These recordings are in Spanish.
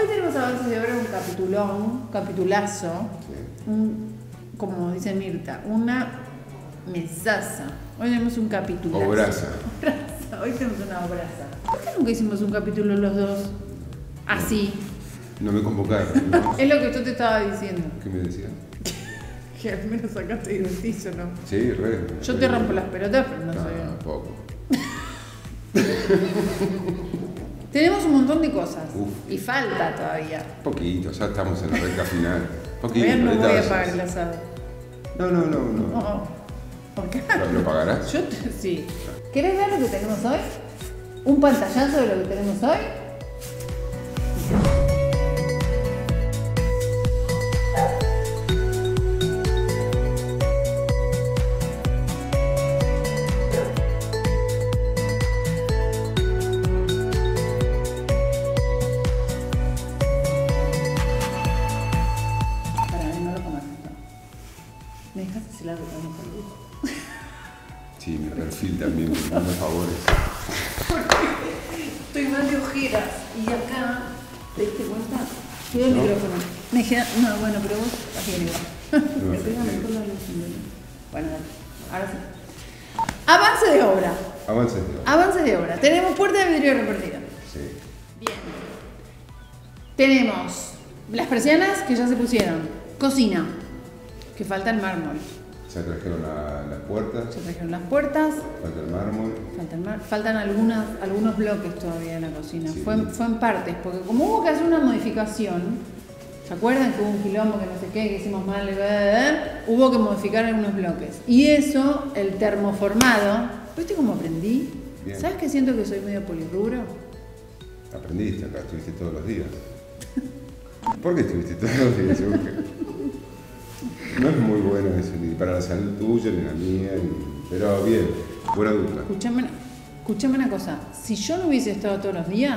Hoy tenemos avances de obra, un capitulón, capitulazo, como dice Mirta, una mesaza. Hoy tenemos un capitulazo. Obraza. Hoy tenemos una obraza. ¿Por qué nunca hicimos un capítulo los dos así? No me convocaron, ¿no? Es lo que yo te estaba diciendo. ¿Qué me decías? Que al menos acá te divertís, ¿o no? Sí, re. Yo te rompo las pelotas, pero no soy yo. Poco. Tenemos un montón de cosas. Uf. Y falta todavía. Poquito, ya estamos en la recta final. Poquito, Todavía no voy a detalles. pagar el asado. No. No. ¿Por qué? ¿Lo pagarás? Sí. ¿Querés ver lo que tenemos hoy? ¿Un pantallazo de lo que tenemos hoy? Sí, mi perfil también me da favores. Estoy mal de ojeras y acá, ¿te diste cuenta? Cuida el micrófono. Me queda, no, bueno, pero vos así que igual. Me pega mejor la luz. Bueno, dale. Ahora sí. Avance de obra. Avance de obra. Tenemos puerta de vidrio repartida. Sí. Bien. Tenemos las persianas que ya se pusieron. Cocina, que falta el mármol. Ya trajeron las puertas. Se trajeron las puertas. Falta el mármol. Faltan algunos bloques todavía en la cocina. Sí. Fue en partes, porque como hubo que hacer una modificación, ¿se acuerdan que hubo un quilombo que no sé qué, que hicimos mal? Hubo que modificar algunos bloques. Y eso, el termoformado, ¿viste cómo aprendí? Bien. ¿Sabes que siento que soy medio polirrubro? Aprendiste acá, estuviste todos los días. ¿Por qué estuviste todos los días? No es muy bueno eso, ni para la salud tuya, ni la mía, pero bien, buena dupla. Escuchame una cosa, si yo no hubiese estado todos los días,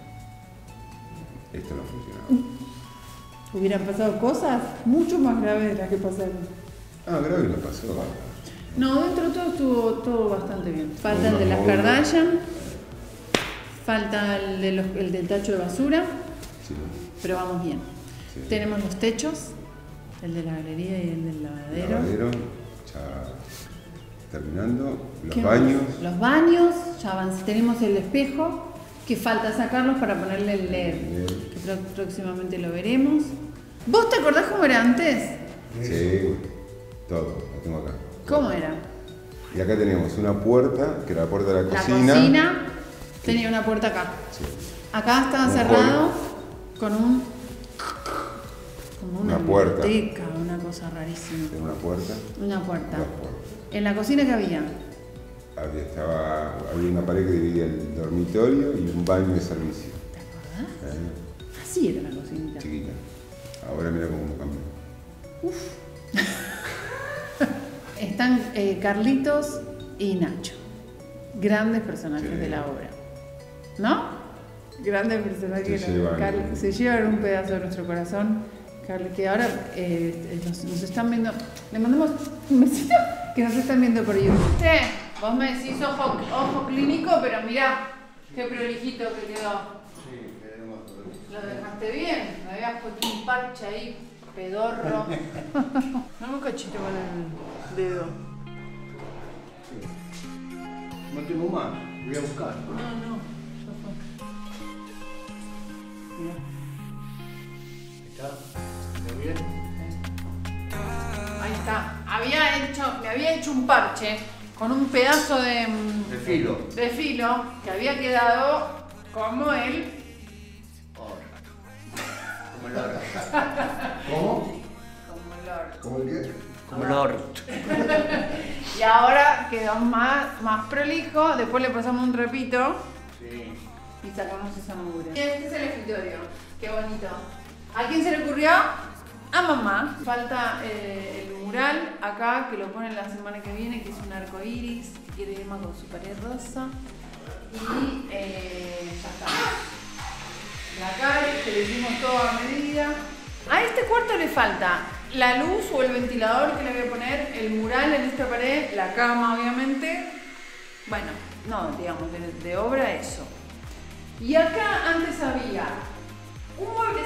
Esto no funcionaba. hubieran pasado cosas mucho más graves de las que pasaron. Grave no pasó. No, dentro de todo estuvo todo bastante bien. Falta el de las Módulos. Kardashian, falta el del tacho de basura, Sí. pero vamos bien. Sí. Tenemos los techos, el de la galería y el del lavadero. Lavadero, ya terminando. ¿Qué Los baños. más? Los baños, ya avancé. Tenemos el espejo, que falta sacarlos para ponerle el LED, que próximamente lo veremos. ¿Vos te acordás cómo era antes? Sí, todo, lo tengo acá. ¿Cómo era? Y acá teníamos una puerta, que era la puerta de la La cocina. cocina tenía una puerta acá. Sí. Acá estaba Un cerrado con una puerta. biblioteca, una cosa rarísima. Tenía una puerta. Una puerta. Dos puertas. En la cocina que había. Había una pared que dividía el dormitorio y un baño de servicio. ¿Te acordás? Así era la cocinita. Chiquita. Ahora mira cómo cambió. Están Carlitos y Nacho. Grandes personajes Sí. de la obra. ¿No? Grandes personajes. Se Se llevan un pedazo de nuestro corazón. Carlos, que ahora nos están viendo. Le mandamos un besito que nos están viendo por YouTube. Vos me decís ojo clínico, pero mirá, qué prolijito que quedó. Sí, quedamos todos. Lo dejaste bien, me habías puesto un parche ahí, pedorro. Dame un cachito con el dedo. No tengo más, voy a buscar. No, ya fue. Mirá. ¿Está bien? Ahí está. Me había hecho un parche con un pedazo de filo que había quedado como el Como el oro. ¿Cómo? como el oro. ¿Cómo el qué? Como el oro. Y ahora quedó más prolijo. Después le pasamos un trapito Sí. y sacamos esa mugre. Este es el escritorio. Qué bonito. ¿A quién se le ocurrió? A mamá. Falta el mural acá que lo ponen la semana que viene, que es un arco iris que quiere Emma con su pared rosa. Y ya está. La calle, que le hicimos todo a medida. A este cuarto le falta la luz o el ventilador que le voy a poner, el mural en esta pared, la cama obviamente. Bueno, no, digamos, de obra eso. Y acá antes había un mueble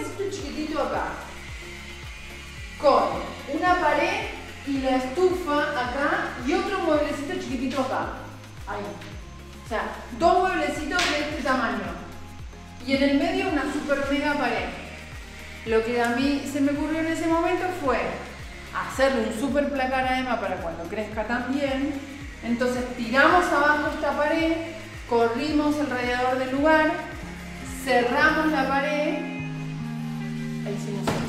la estufa acá y otro mueblecito chiquitito acá. Ahí. O sea, dos mueblecitos de este tamaño. Y en el medio una super mega pared. Lo que a mí se me ocurrió en ese momento fue hacerle un super placar a Emma para cuando crezca también. Entonces tiramos abajo esta pared, corrimos el radiador del lugar, cerramos la pared e hicimos esto.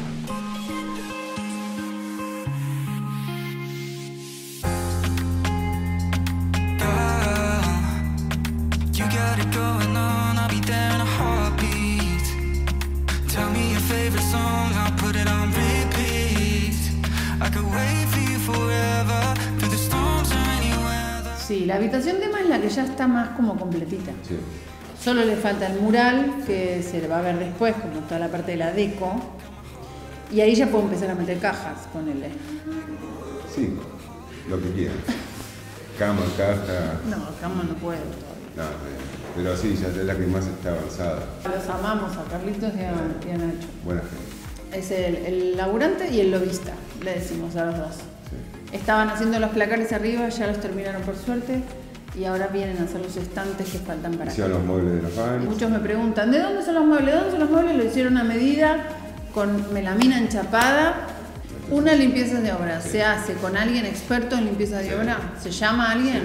Sí, la habitación de Emma es la que ya está más como completita. Sí. Solo le falta el mural, que se le va a ver después, como toda la parte de la deco. Y ahí ya puedo empezar a meter cajas, ponele. Sí, lo que quieras. Cama, caja. No, cama no puedo todavía. No, pero sí, ya es la que más está avanzada. Los amamos a Carlitos y a Nacho. Buena gente. Es el laburante y el lobista, le decimos a los dos. Sí. Estaban haciendo los placares arriba, ya los terminaron por suerte. Y ahora vienen a hacer los estantes que faltan para acá. Hicieron los muebles de los Y baños. muchos me preguntan, ¿de dónde son los muebles? ¿De dónde son los muebles? Lo hicieron a medida, con melamina enchapada. Una limpieza de obra se hace con alguien experto en limpieza de obra. ¿Se llama alguien?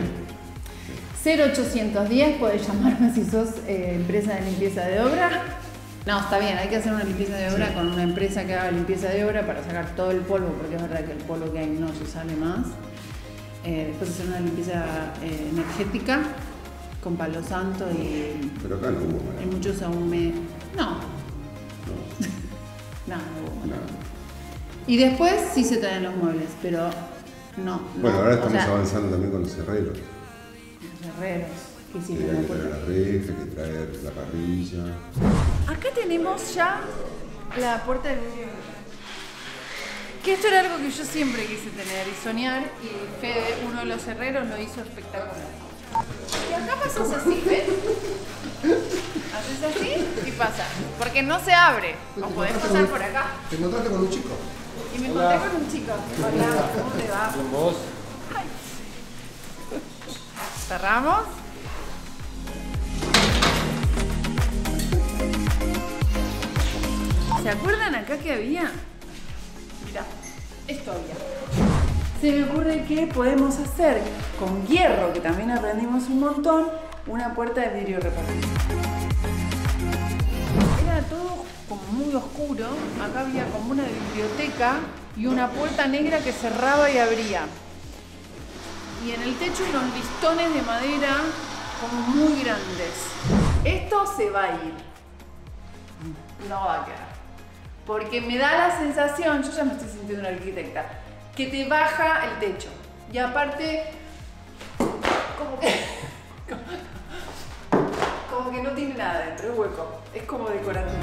0810, puedes llamarme si sos empresa de limpieza de obra. No, está bien, hay que hacer una limpieza de obra con una empresa que haga limpieza de obra para sacar todo el polvo, porque es verdad que el polvo que hay no se sale más. Después hacer una limpieza energética con palo santo y Pero acá no hubo mala. muchos aún me... No, No, no hubo. nada. Y después sí se traen los muebles, pero no. Bueno, no, ahora o estamos sea, avanzando también con los herreros. los herreros. Que Sí, hicieron hay la que traer puerta. la reja, hay que traer la parrilla. Acá tenemos ya la puerta de vidrio. Que esto era algo que yo siempre quise tener y soñar, y Fede, uno de los herreros, lo hizo espectacular. Y acá pasas así, ¿ves? Haces así y pasa. Porque no se abre. O podés pasar por acá. ¿Te encontraste con un chico? Y me encontré con un chico. Hola, ¿cómo te va? ¿Con vos? Ay. Cerramos. ¿Se acuerdan acá que había? Mirá, esto había. Se me ocurre que podemos hacer con hierro, que también aprendimos un montón, una puerta de vidrio repartido. Era todo como muy oscuro. Acá había como una biblioteca y una puerta negra que cerraba y abría. Y en el techo unos listones de madera como muy grandes. Esto se va a ir. No va a quedar. Porque me da la sensación, yo ya me estoy sintiendo una arquitecta, que te baja el techo. Y aparte, como que no tiene nada dentro, es hueco. Es como decorativo.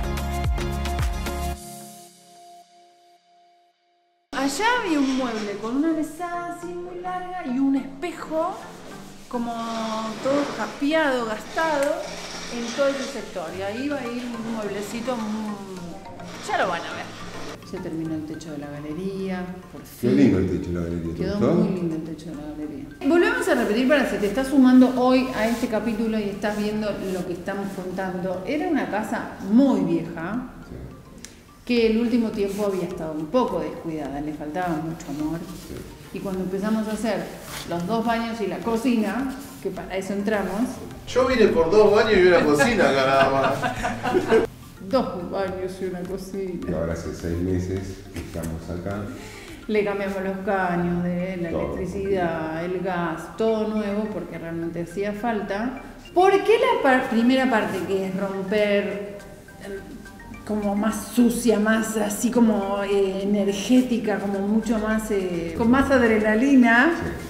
Allá había un mueble con una mesada así muy larga y un espejo como todo jaspeado, gastado en todo ese sector. Y ahí va a ir un mueblecito ya lo van a ver. Se terminó el techo de la galería, por fin. Qué lindo el techo de la galería. ¿Te Quedó gustó? muy lindo el techo de la galería. Volvemos a repetir para si te estás sumando hoy a este capítulo y estás viendo lo que estamos contando. Era una casa muy vieja, Sí, que el último tiempo había estado un poco descuidada, le faltaba mucho amor. sí. Y cuando empezamos a hacer los 2 baños y la cocina, que para eso entramos, Yo vine por 2 baños y una cocina acá nada más. 2 baños y una Y cocina. ahora hace 6 meses que estamos acá. Le cambiamos los caños de la Todo. electricidad, el gas, todo nuevo porque realmente hacía falta. ¿Por qué la primera parte, que es romper como más sucia, más así como energética, como mucho más, con más adrenalina,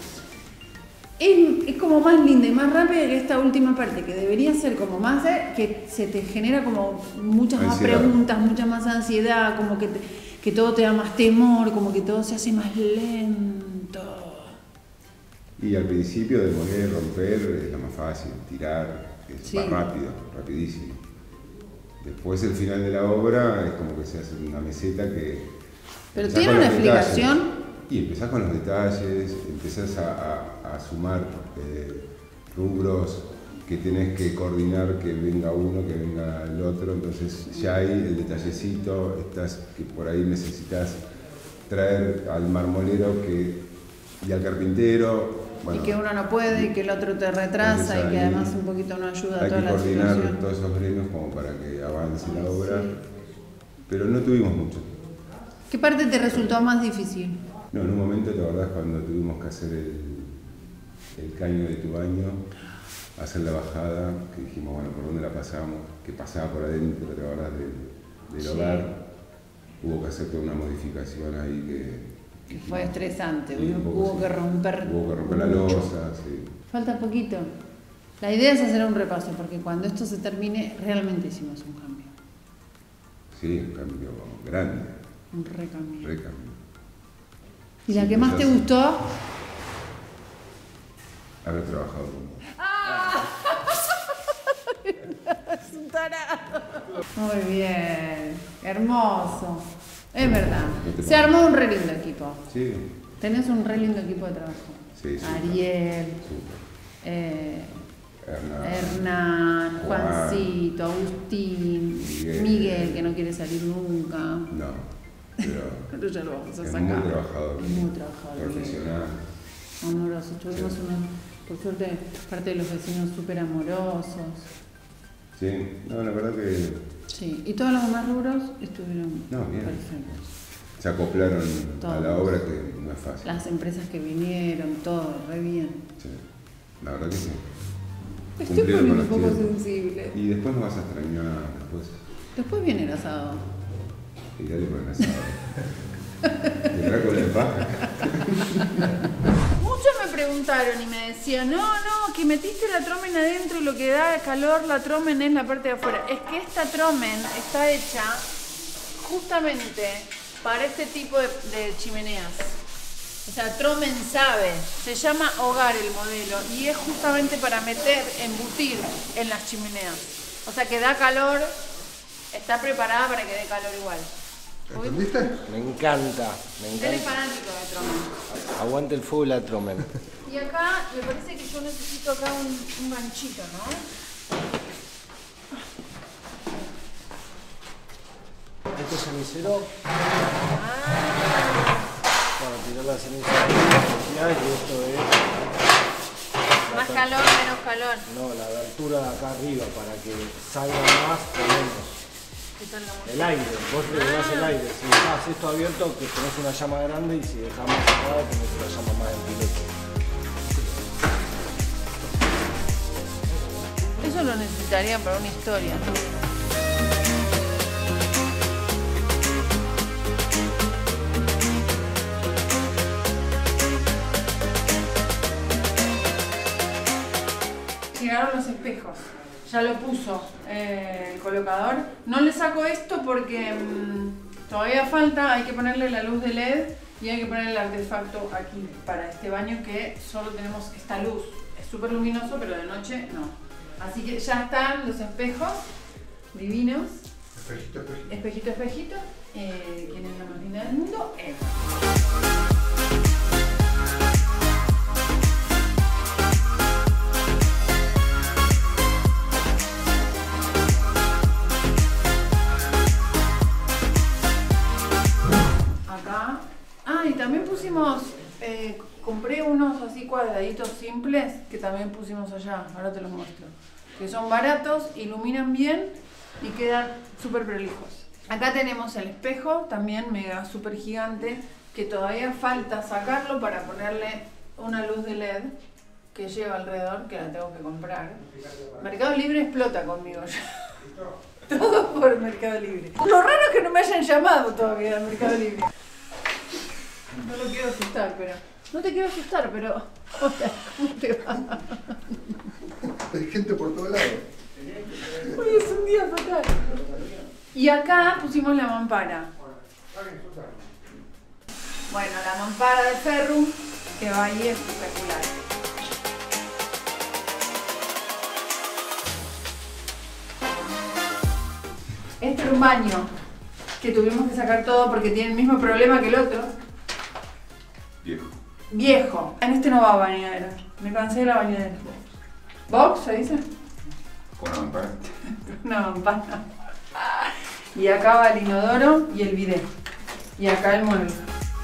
es como más linda y más rápida que esta última parte, que debería ser como más, que se te genera como muchas más Ansiedad. preguntas, mucha más ansiedad, como que todo te da más temor, como que todo se hace más lento. Y al principio demoler, romper es lo más fácil, tirar es Sí. más rápido, rapidísimo. Después el final de la obra es como que se hace una meseta que... Pero ya tiene con una los detalles. explicación. Y empezás con los detalles, empezás a sumar rubros que tenés que coordinar, que venga uno, que venga el otro, entonces ya hay el detallecito, que por ahí necesitas traer al marmolero y al carpintero. Bueno, y que uno no puede, y que el otro te retrasa, y que además un poquito no ayuda a toda la situación. Hay que coordinar todos esos gremios como para que avance la obra, sí. Pero no tuvimos mucho. ¿Qué parte te resultó más difícil? No, en un momento, ¿te acordás cuando tuvimos que hacer el caño de tu baño? Hacer la bajada, que dijimos, bueno, ¿por dónde la pasamos? Que pasaba por adentro, ¿te acordás del hogar? Hubo que hacer toda una modificación ahí que fue estresante, sí, hubo que romper. Hubo que romper la losa, sí. Falta poquito. La idea es hacer un repaso, porque cuando esto se termine, realmente hicimos un cambio. Sí, un cambio grande. Un recambio. ¿Y sí, la que más te gustó? Haber trabajado con vos. Es un tarado. Muy bien, hermoso. Es verdad. Se armó un re lindo equipo. Sí. Tenés un re lindo equipo de trabajo. Sí, sí. Ariel, Hernán, Juancito, Agustín, Miguel, que no quiere salir nunca. No, pero ya lo vamos a es sacar. muy trabajador. Muy trabajador. Profesional. Amoroso. Tuvimos por suerte, parte de los vecinos súper amorosos. Sí, no, la verdad que... Sí, y todos los demás rubros estuvieron bien. perfectos. Se acoplaron todos. A la obra, que no es fácil. Las empresas que vinieron, todo, re bien. Sí, la verdad que sí. Estoy poniendo un poco sensible. Y después nos vas a extrañar, Después viene el asado. Y dale por el asado. Vendrá con la paja. Muchos me preguntaron y me decían, no, que metiste la tromen adentro y lo que da calor la tromen es la parte de afuera. Es que esta tromen está hecha justamente para este tipo de chimeneas. O sea, Tromen sabe, se llama Hogar el modelo y es justamente para embutir en las chimeneas. O sea que da calor, está preparada para que dé calor igual. ¿Entendiste? Me encanta. Eres fanático de Tromen. Aguante el fuego la Tromen. Y acá me parece que yo necesito acá un ganchito, ¿no? Este cenicero Ah, para tirar la ceniza y esto es más calor, menos calor. no, la abertura de acá arriba para que salga más o menos. Esto es la El aire, vos le das el aire. Si dejás esto abierto, que tenés una llama grande, y si dejás más cerrado, tenés una llama más en piloto. Eso lo necesitaría para una historia. Llegaron los espejos. Ya lo puso el colocador. No le saco esto porque todavía falta, hay que ponerle la luz de LED y hay que poner el artefacto aquí para este baño que solo tenemos esta luz. Es súper luminoso, pero de noche no. Así que ya están los espejos divinos. Espejito, espejito. Espejito, espejito. ¿Quién es la más linda del mundo? Eva. Acá. Ah, y también pusimos, compré unos así cuadraditos simples que también pusimos allá, ahora te los muestro. Que son baratos, iluminan bien y quedan súper prolijos. Acá tenemos el espejo, también mega súper gigante, que todavía falta sacarlo para ponerle una luz de LED que lleva alrededor, que la tengo que comprar. Mercado Libre explota conmigo ya. Todo por Mercado Libre. Lo raro es que no me hayan llamado todavía al Mercado Libre. No lo quiero asustar, pero... No te quiero asustar, pero... Hola, ¿cómo te va? Hay gente por todos lados. Hoy es un día fatal. Y acá pusimos la mampara. Bueno, la mampara de Ferrum, que va ahí espectacular. Este era un baño que tuvimos que sacar todo porque tiene el mismo problema que el otro. Viejo. Viejo. En este no va bañadera. Me cansé de la bañadera. ¿Box se dice? Con una mampara. Una mampara. Y acá va el inodoro y el bidet. Y acá el mueble.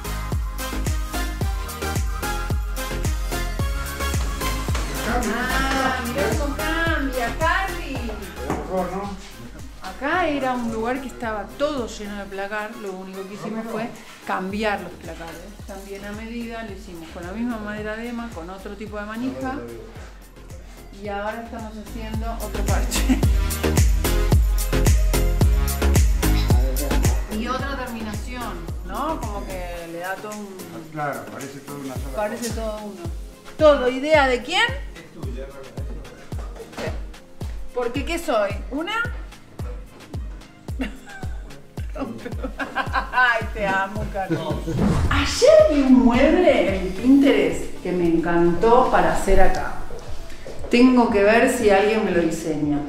Ah, mirá cómo cambia, Harry. Mejor, ¿no? Acá era un lugar que estaba todo lleno de placar, lo único que hicimos fue cambiar los placares. También a medida lo hicimos con la misma madera de ema, con otro tipo de manija. Y ahora estamos haciendo otro parche. Y otra terminación, ¿no? Como que le da todo un... Claro, parece todo una sola. Parece todo uno. ¿Todo idea de quién? Porque ¿qué soy? ¿Una? Ay, te amo, Carlos. Ayer vi un mueble en Pinterest que me encantó para hacer acá. Tengo que ver si alguien me lo diseña.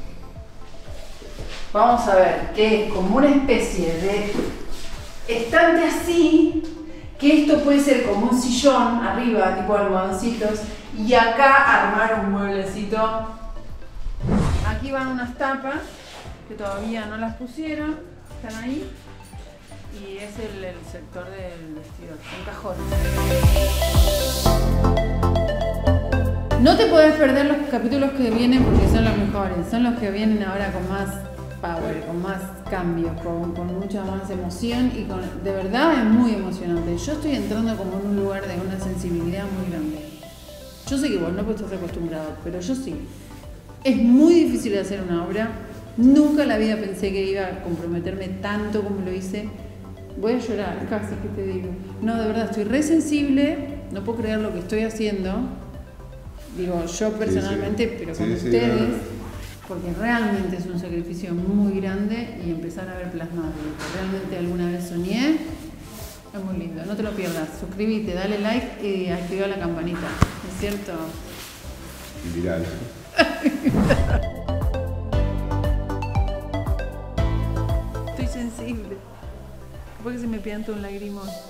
Vamos a ver, que es como una especie de estante así, que esto puede ser como un sillón arriba, tipo almohadoncitos, y acá armar un mueblecito. Aquí van unas tapas que todavía no las pusieron, están ahí, y es el sector del vestidor, un cajón. No te podés perder los capítulos que vienen porque son los mejores, son los que vienen ahora con más power, con más cambios, con mucha más emoción y de verdad es muy emocionante. Yo estoy entrando como en un lugar de una sensibilidad muy grande. Yo sé que vos no estás acostumbrado, pero yo sí. Es muy difícil hacer una obra. Nunca en la vida pensé que iba a comprometerme tanto como lo hice. Voy a llorar casi que te digo. No, de verdad, estoy re sensible. No puedo creer lo que estoy haciendo. Digo, yo personalmente, sí, sí. Pero con ustedes. Porque realmente es un sacrificio muy grande y empezar a ver plasmado lo que realmente alguna vez soñé. Es muy lindo, no te lo pierdas. Suscríbete, dale like y activa la campanita. ¿Es cierto? Viral. Estoy sensible. Porque se me pianta un lagrimón.